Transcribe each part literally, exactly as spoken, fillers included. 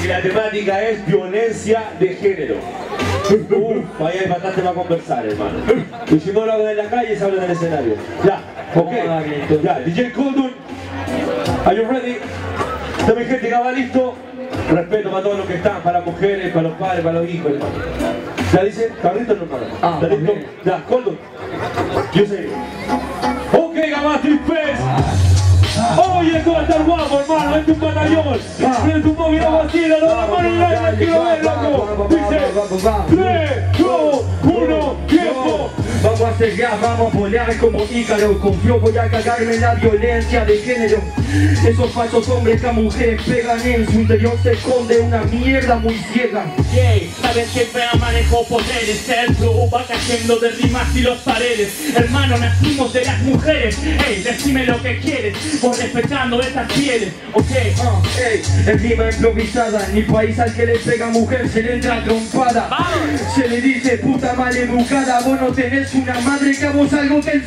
Y la temática es violencia de género. Uf, ahí hay bastante para conversar, hermano. Y si no lo hablan en la calle, se habla en el escenario. Ya, ok. Ya, D J Coldun, are you ready? También gente que va listo. Respeto para todos los que están, para las mujeres, para los padres, para los hijos, hermano. ¿Ya dice? ¿Carrito no, hermano? Ah, ¿Está listo? Ya, Coldun. Yo sé. Ok, Gamastri Fest. Oye, esto va a estar guapo, hermano. Este es un batallón. Frente un poquito vacío, lo la mano en el aire, quiero ver, loco. Dice, tres, dos, uno, tiempo. Vamos a hacer ya, vamos a volar como Ícaro. Con flow voy a cagarme en la violencia de género. Esos falsos hombres que a mujeres pegan, en su interior se esconde una mierda muy ciega. Yay, sabes que fea manejo poderes. El flow va cayendo de rimas y los paredes. Hermano, nacimos de las mujeres. Ey, decime lo que quieres, vos respetando esas pieles. Ok, uh, ey, en rima improvisada. En mi país al que le pega mujer se le entra trompada. Se le dice puta maleducada. Vos no tenés una madre que a vos algo te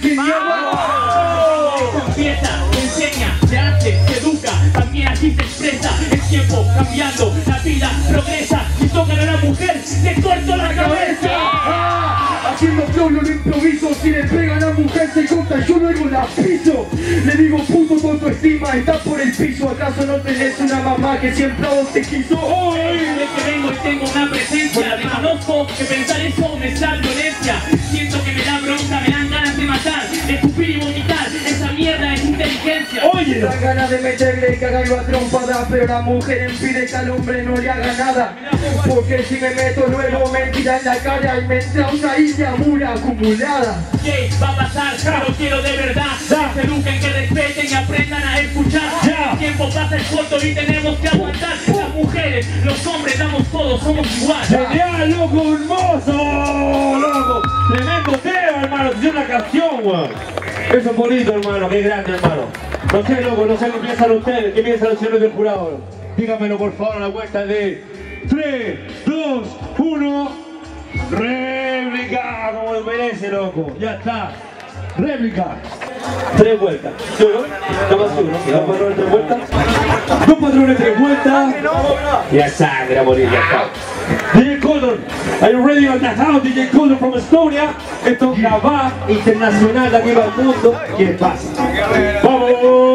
enseñaba. Empieza, te enseña, te hace, te educa, también así se expresa. El tiempo cambiando, la vida progresa. Si tocan a una mujer, te corto la cabeza. Ah, haciendo flow yo lo improviso. Si le pegan a la mujer se corta, yo luego la piso. Le digo puto, tu autoestima está por el piso. ¿Acaso no tenés una mamá que siempre a vos te quiso? Oh, desde que vengo y tengo una presencia. Reconozco que pensar eso me da violencia. Siento que me da bronca, me dan ganas de matar, de escupir y vomitar. Esa mierda es inteligencia. Oye, dan ganas de meterle y cagarlo a trompada. Pero la mujer impide que al hombre no le haga nada. Porque si me meto luego me tiran la cara y me entra una isla mura acumulada. ¿Qué va a pasar? Pero quiero de verdad que se eduquen, que respeten y aprendan a escuchar. El tiempo pasa el corto y tenemos que aguantar. Las mujeres, los hombres, damos todo, somos iguales. genial, loco, hermoso, loco. Tremendo tema, hermano. Es una canción, weón. Eso es bonito, hermano. Qué grande, hermano. No sé, loco, no sé qué piensan ustedes. ¿Qué piensan los señores del jurado? Díganmelo, por favor, a la vuelta de tres, dos, uno. Réplica, como merece, loco. Ya está. Réplica. Tres vueltas. ¿Sí o no? Nada más uno. Dos patrones, tres vueltas. Dos patrones, tres vueltas. Ya sangre a morir, ya está. D J Coldun, are you ready on the house? D J Coldun from Estonia. Esto es Gabá internacional de aquí al mundo. ¿Qué pasa? ¡Vamos!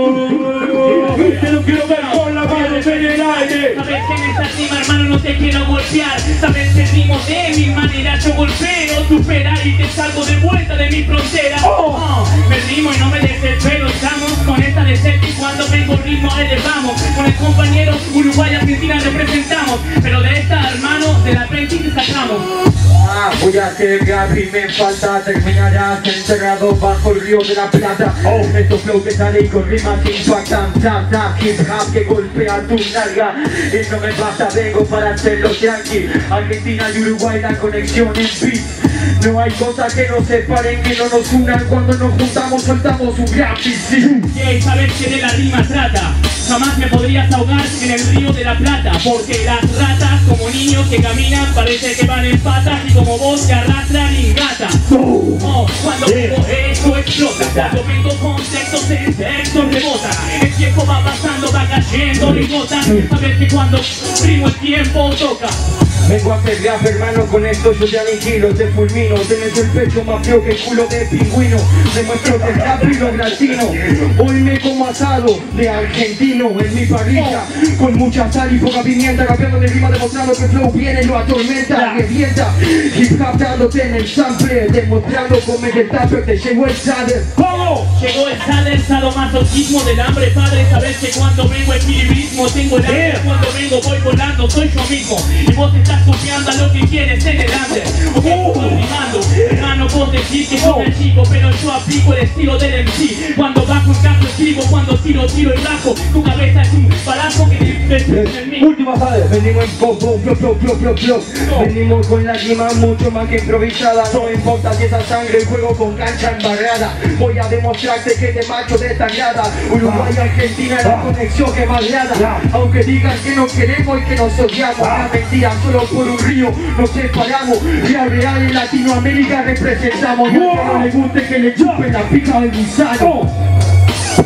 Te lo quiero ver con la mano en el aire. Sabes que en esta rima, hermano, no te quiero golpear. Sabes que rimo de mi manera. Yo golpeo tu pera y te salgo de vuelta de mi frontera. Oh. Oh, me rimo y no me desespero. Estamos con esta decente y cuando vengo ritmo elevamos. Con el compañero Uruguay, Argentina representamos. Pero de esta, hermano, de la frente te sacamos. Ah, voy a hacer rap y me falta. Terminarás enterrado bajo el río de la Plata. Oh, estos flow que salen con rimas que impactan. Tap, tap, hip hop que golpea tu nalga. Y no me basta, vengo para hacer los yankees. Argentina y Uruguay, la conexión en beat. No hay cosas que nos separen, que no nos unan. Cuando nos juntamos soltamos un gratis, sí. Yeah, sabes que de la rima trata. Jamás me podrías ahogar en el río de la Plata. Porque las ratas, como niños que caminan, parece que van en patas. Y como vos te arrastran y gata. Oh, cuando vengo esto explota. Cuando vengo con textos en textos rebota. El tiempo va pasando, va cayendo y gotas. Sabes que cuando primo el tiempo toca. Vengo a hacer rap, hermano, con esto yo te aniquilo, te fulmino. Tenés el pecho más feo que el culo de pingüino. Demuestro que el rap y lo gratino. Hoy me como asado de argentino en mi parrilla, con mucha sal y poca pimienta. Rapeando de rima, demostrando que el flow viene, lo atormenta, revienta. Hip hop dándote en el sample, demostrando cómo el tupper te llegó el sader. ¿Cómo? Llegó el sader, sadomasoquismo del hambre, padre. Sabes que cuando vengo equilibrismo, tengo el hambre. Cuando vengo voy volando, soy yo mismo. Y vos estás confiando a lo que quieres en el under. Ok, estoy rimando, hermano, vos decís que soy el chico, pero yo aplico el estilo del M C. Cuando bajo en caso escribo, cuando tiro, tiro y rajo. Tu cabeza es un balazo que te en mí. Última fase. Venimos en pop, pop, pop, pop, pop, pop, pop. Venimos con la rima mucho más que improvisada. No importa si esa sangre y juego con cancha embarrada. Voy a demostrarte que te macho de esta grada. Uruguay y Argentina es la conexión que más grada. Aunque digan que nos queremos y que nos odiamos, la mentira, solo por un río nos separamos. Real, real en Latinoamérica representamos. Y a quien no le guste que le chupen la pica del gusano.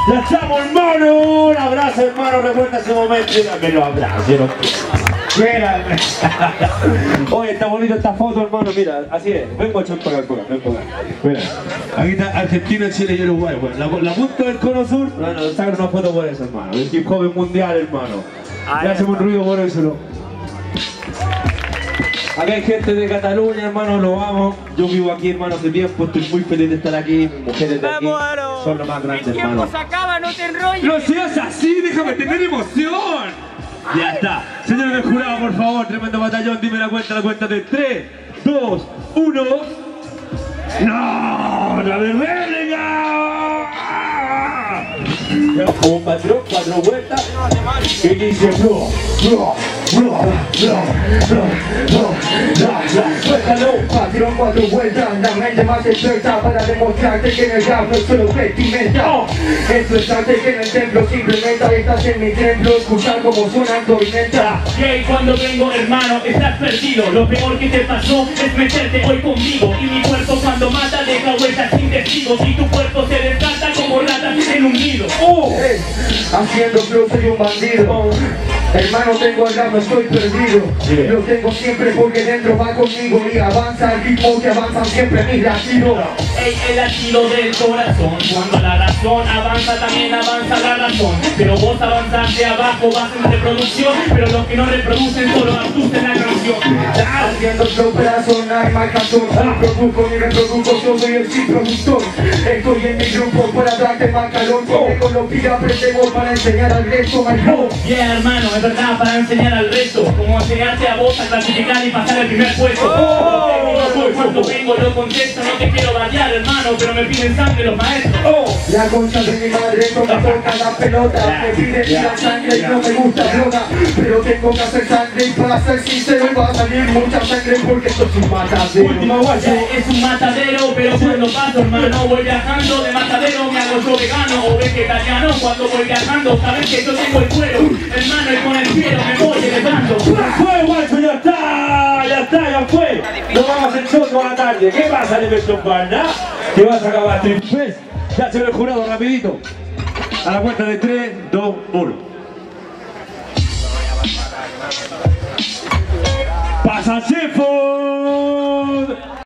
Ya estamos, hermano. Un abrazo, hermano. Recuerda ese momento. Yo también lo abrazo. Yo no... Oye, está bonita esta foto, hermano. Mira, así es. Vengo a echar para acá, ven para acá. Mira, aquí está Argentina, Chile y Uruguay. Bueno, la, la punta del cono sur. No, no, sacan una foto por eso, hermano. El hip hop mundial, hermano. Le hacemos un ruido por eso. Acá hay gente de Cataluña, hermano, lo amo. Yo vivo aquí, hermano, hace tiempo, estoy muy feliz de estar aquí. Mis mujeres de aquí son lo más grande, hermano. El tiempo se acaba, no te enrolles. No seas así, déjame tener emoción. Ya está. Señores del jurado, por favor, tremendo batallón, dime la cuenta, la cuenta de tres, dos, uno. ¡No! ¡La de réplica! Un patrón, cuatro vueltas. Y dice no, no, no, no, no, Suéltalo, patrón, cuatro vueltas, la mente más experta para demostrarte que en el rap no es solo vestimenta. Esto es arte que en el templo se implementa. Estás en mi templo, escuchar como suena tormenta. Y cuando vengo, hermano, estás perdido. Lo peor que te pasó es meterte hoy conmigo. Y mi cuerpo cuando mata deja huellas sin testigos. Y tu cuerpo se descarta como ratas en un nido. Oh, hey, haciendo flow soy un bandido. Hermano, tengo el rap, no estoy perdido. Lo tengo siempre porque dentro va conmigo. Y avanza el ritmo que avanzan siempre mis latidos. Ey, el latido del corazón. Cuando la razón avanza, también avanza la razón. Pero vos avanzás de abajo, vas en reproducción. Pero los que no reproducen solo abducen la canción. Haciendo flow para sonar más canción. No produzco ni reproduzco, yo soy el sí productor. Estoy en mi grupo para darte más calor. Porque con lo que aprendemos para enseñar al resto, my flow. Yeah, hermano, es verdad, para enseñar al resto. Como enseñarte a vos a clasificar y pasar el primer puesto. Oh, cuando vengo yo contesto, no te quiero variar, hermano, pero me piden sangre los maestros. Oh, la concha de mi madre no me toca la pelota. Me piden tirar sangre y no me gusta droga. Pero tengo que hacer sangre y para ser sincero va a salir mucha sangre porque esto es un matadero. Última guaya, es un matadero, pero cuando paso, hermano, voy viajando de matadero, me hago yo vegano o vegetariano. Cuando voy viajando, sabes que yo tengo el cuero, hermano, y con el cielo me voy elevando. ¡Fue, guacho! ¡Ya está! ¡Ya está! ¡Ya fue! Nos vamos a hacer show toda la tarde. ¿Qué pasa, Dimension Barna? ¿Qué vas a acabar triple? Ya se ve el jurado rapidito. A la cuenta de tres, dos, uno. ¡Pasa, Sheffield!